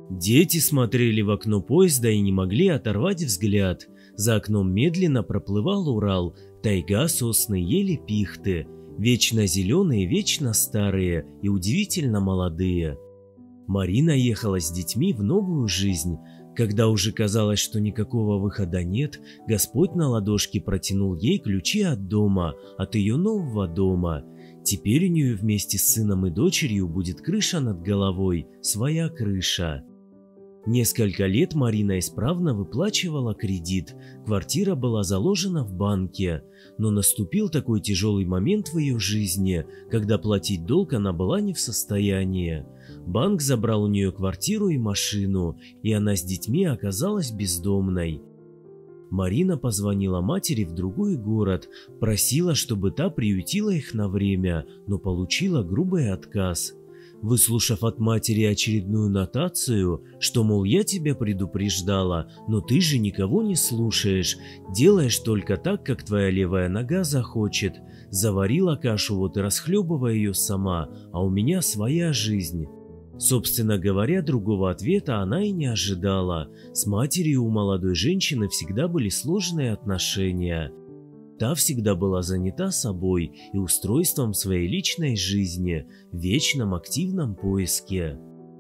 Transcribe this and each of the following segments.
Дети смотрели в окно поезда и не могли оторвать взгляд. За окном медленно проплывал Урал, тайга, сосны, ели, пихты, вечно зеленые, вечно старые и удивительно молодые. Марина ехала с детьми в новую жизнь. Когда уже казалось, что никакого выхода нет, Господь на ладошке протянул ей ключи от дома, от ее нового дома. Теперь у нее вместе с сыном и дочерью будет крыша над головой, своя крыша. Несколько лет Марина исправно выплачивала кредит, квартира была заложена в банке, но наступил такой тяжелый момент в ее жизни, когда платить долг она была не в состоянии. Банк забрал у нее квартиру и машину, и она с детьми оказалась бездомной. Марина позвонила матери в другой город, просила, чтобы та приютила их на время, но получила грубый отказ. Выслушав от матери очередную нотацию, что, мол, я тебя предупреждала, но ты же никого не слушаешь, делаешь только так, как твоя левая нога захочет, заварила кашу, вот и расхлебывай ее сама, а у меня своя жизнь. Собственно говоря, другого ответа она и не ожидала. С матерью у молодой женщины всегда были сложные отношения. Та всегда была занята собой и устройством своей личной жизни, в вечном активном поиске.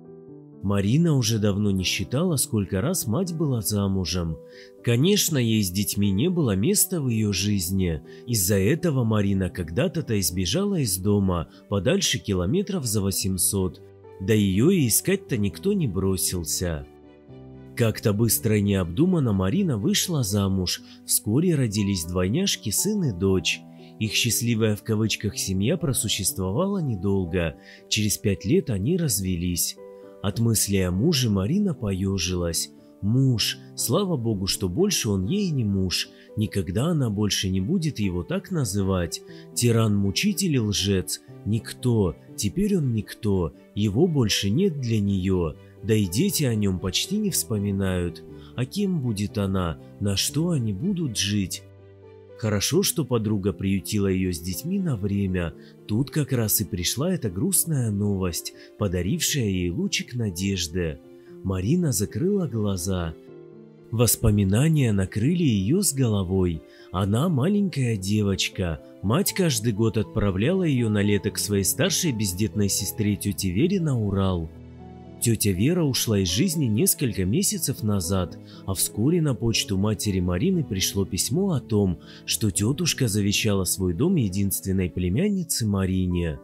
Марина уже давно не считала, сколько раз мать была замужем. Конечно, ей с детьми не было места в ее жизни. Из-за этого Марина когда-то избежала из дома, подальше километров за 800. Да ее и искать-то никто не бросился. Как-то быстро и необдуманно Марина вышла замуж. Вскоре родились двойняшки, сын и дочь. Их счастливая в кавычках семья просуществовала недолго. Через 5 лет они развелись. От мысли о муже Марина поежилась. Муж, слава богу, что больше он ей не муж. Никогда она больше не будет его так называть. Тиран, мучитель и лжец. Никто, теперь он никто. Его больше нет для нее. Да и дети о нем почти не вспоминают. А кем будет она? На что они будут жить? Хорошо, что подруга приютила ее с детьми на время. Тут как раз и пришла эта грустная новость, подарившая ей лучик надежды. Марина закрыла глаза. Воспоминания накрыли ее с головой. Она маленькая девочка. Мать каждый год отправляла ее на лето к своей старшей бездетной сестре тете Вере на Урал. Тетя Вера ушла из жизни несколько месяцев назад, а вскоре на почту матери Марины пришло письмо о том, что тетушка завещала свой дом единственной племяннице Марине.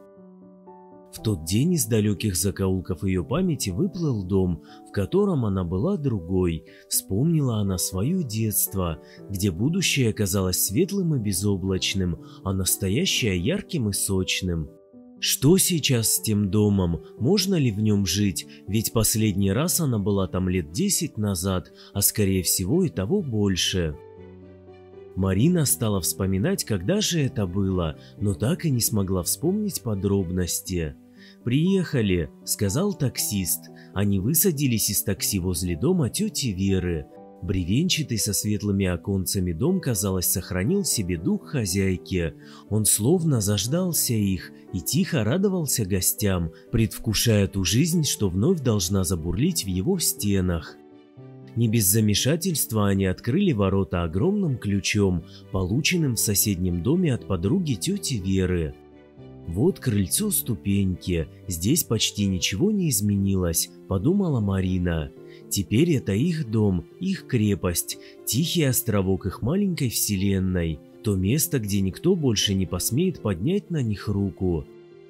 В тот день из далеких закоулков ее памяти выплыл дом, в котором она была другой. Вспомнила она свое детство, где будущее казалось светлым и безоблачным, а настоящее ярким и сочным. Что сейчас с тем домом? Можно ли в нем жить? Ведь последний раз она была там лет 10 назад, а скорее всего и того больше. Марина стала вспоминать, когда же это было, но так и не смогла вспомнить подробности. «Приехали», — сказал таксист. Они высадились из такси возле дома тети Веры. Бревенчатый со светлыми оконцами дом, казалось, сохранил в себе дух хозяйки. Он словно заждался их и тихо радовался гостям, предвкушая ту жизнь, что вновь должна забурлить в его стенах. Не без замешательства они открыли ворота огромным ключом, полученным в соседнем доме от подруги тети Веры. «Вот крыльцо, ступеньки, здесь почти ничего не изменилось», — подумала Марина. «Теперь это их дом, их крепость, тихий островок их маленькой вселенной, то место, где никто больше не посмеет поднять на них руку».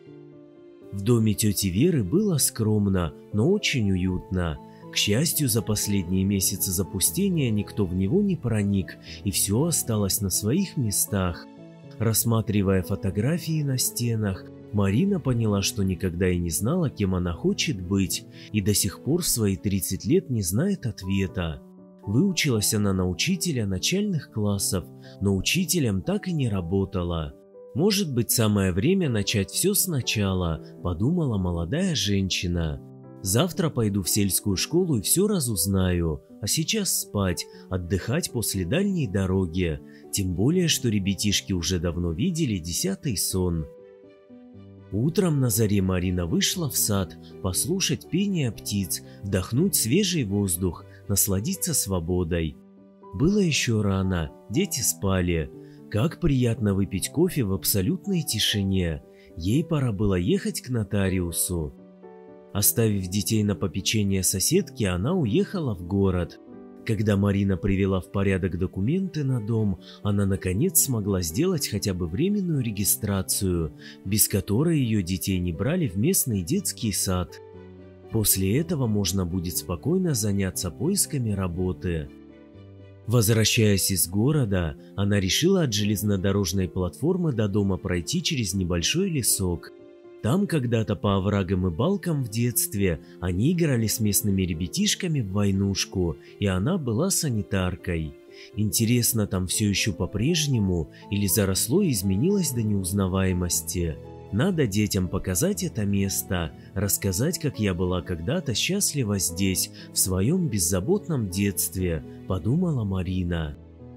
В доме тети Веры было скромно, но очень уютно. К счастью, за последние месяцы запустения никто в него не проник, и все осталось на своих местах. Рассматривая фотографии на стенах, Марина поняла, что никогда и не знала, кем она хочет быть, и до сих пор в свои 30 лет не знает ответа. Выучилась она на учителя начальных классов, но учителем так и не работала. «Может быть, самое время начать все сначала», – подумала молодая женщина. «Завтра пойду в сельскую школу и все разузнаю, а сейчас спать, отдыхать после дальней дороги, тем более, что ребятишки уже давно видели 10-й сон». Утром на заре Марина вышла в сад послушать пение птиц, вдохнуть свежий воздух, насладиться свободой. Было еще рано, дети спали. Как приятно выпить кофе в абсолютной тишине. Ей пора было ехать к нотариусу. Оставив детей на попечение соседки, она уехала в город. Когда Марина привела в порядок документы на дом, она наконец смогла сделать хотя бы временную регистрацию, без которой ее детей не брали в местный детский сад. После этого можно будет спокойно заняться поисками работы. Возвращаясь из города, она решила от железнодорожной платформы до дома пройти через небольшой лесок. Там когда-то по оврагам и балкам в детстве они играли с местными ребятишками в войнушку, и она была санитаркой. Интересно, там все еще по-прежнему или заросло и изменилось до неузнаваемости? Надо детям показать это место, рассказать, как я была когда-то счастлива здесь, в своем беззаботном детстве, подумала Марина.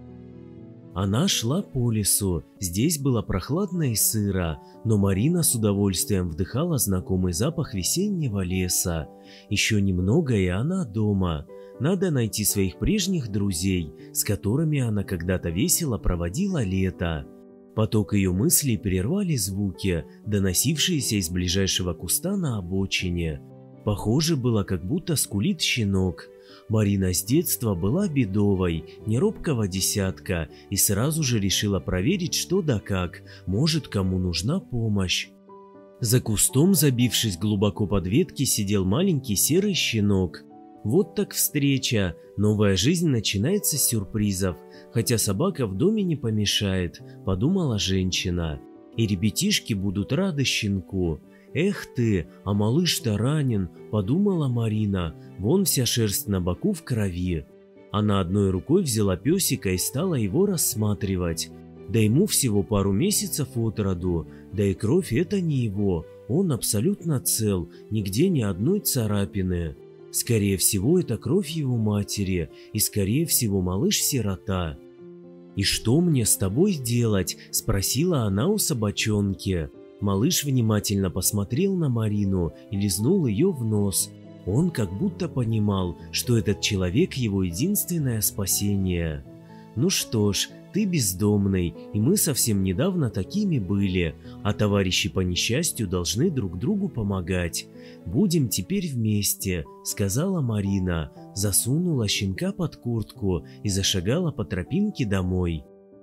Она шла по лесу, здесь было прохладно и сыро, но Марина с удовольствием вдыхала знакомый запах весеннего леса. Еще немного, и она дома. Надо найти своих прежних друзей, с которыми она когда-то весело проводила лето. Поток ее мыслей прервали звуки, доносившиеся из ближайшего куста на обочине. Похоже было, как будто скулит щенок. Марина с детства была бедовой, не робкого десятка, и сразу же решила проверить, что да как, может, кому нужна помощь. За кустом, забившись глубоко под ветки, сидел маленький серый щенок. Вот так встреча, новая жизнь начинается с сюрпризов, хотя собака в доме не помешает, подумала женщина. И ребятишки будут рады щенку. «Эх ты, а малыш-то ранен», — подумала Марина, вон вся шерсть на боку в крови. Она одной рукой взяла песика и стала его рассматривать. Да ему всего пару месяцев от роду, да и кровь это не его, он абсолютно цел, нигде ни одной царапины. Скорее всего, это кровь его матери, и скорее всего малыш-сирота. «И что мне с тобой делать?» — спросила она у собачонки. Малыш внимательно посмотрел на Марину и лизнул ее в нос. Он как будто понимал, что этот человек его единственное спасение. «Ну что ж, ты бездомный, и мы совсем недавно такими были, а товарищи по несчастью должны друг другу помогать. Будем теперь вместе», — сказала Марина, засунула щенка под куртку и зашагала по тропинке домой.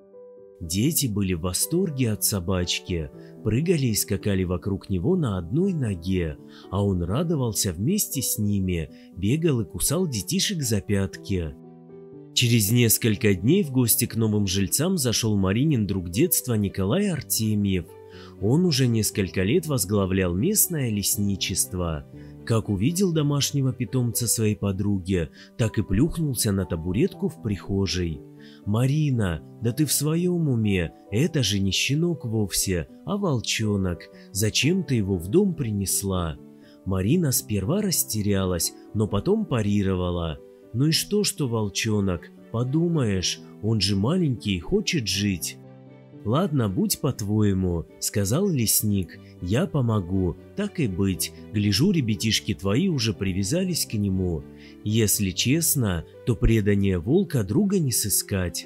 Дети были в восторге от собачки, прыгали и скакали вокруг него на одной ноге, а он радовался вместе с ними, бегал и кусал детишек за пятки. Через несколько дней в гости к новым жильцам зашел Маринин друг детства Николай Артемьев. Он уже несколько лет возглавлял местное лесничество. Как увидел домашнего питомца своей подруги, так и плюхнулся на табуретку в прихожей. «Марина, да ты в своем уме, это же не щенок вовсе, а волчонок. Зачем ты его в дом принесла?» Марина сперва растерялась, но потом парировала. «Ну и что волчонок? Подумаешь, он же маленький и хочет жить». «Ладно, будь по-твоему», — сказал лесник, — «я помогу, так и быть, гляжу, ребятишки твои уже привязались к нему. Если честно, то предания волка друга не сыскать».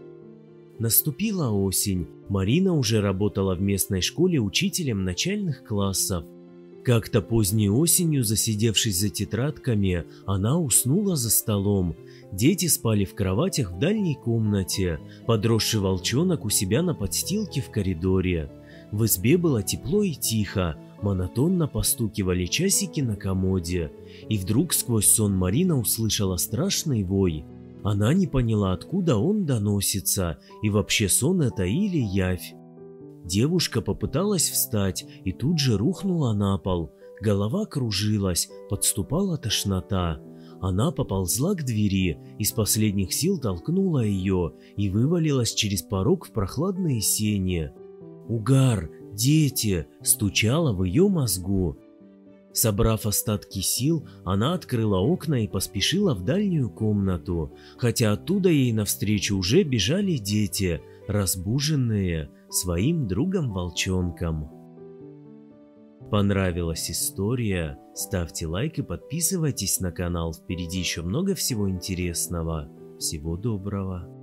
Наступила осень, Марина уже работала в местной школе учителем начальных классов. Как-то поздней осенью, засидевшись за тетрадками, она уснула за столом. Дети спали в кроватях в дальней комнате, подросший волчонок у себя на подстилке в коридоре. В избе было тепло и тихо, монотонно постукивали часики на комоде. И вдруг сквозь сон Марина услышала страшный вой. Она не поняла, откуда он доносится, и вообще сон это или явь. Девушка попыталась встать и тут же рухнула на пол. Голова кружилась, подступала тошнота. Она поползла к двери, из последних сил толкнула ее и вывалилась через порог в прохладные сени. «Угар! Дети!» стучало в ее мозгу. Собрав остатки сил, она открыла окна и поспешила в дальнюю комнату, хотя оттуда ей навстречу уже бежали дети, разбуженные своим другом-волчонком. Понравилась история? Ставьте лайк и подписывайтесь на канал, впереди еще много всего интересного. Всего доброго!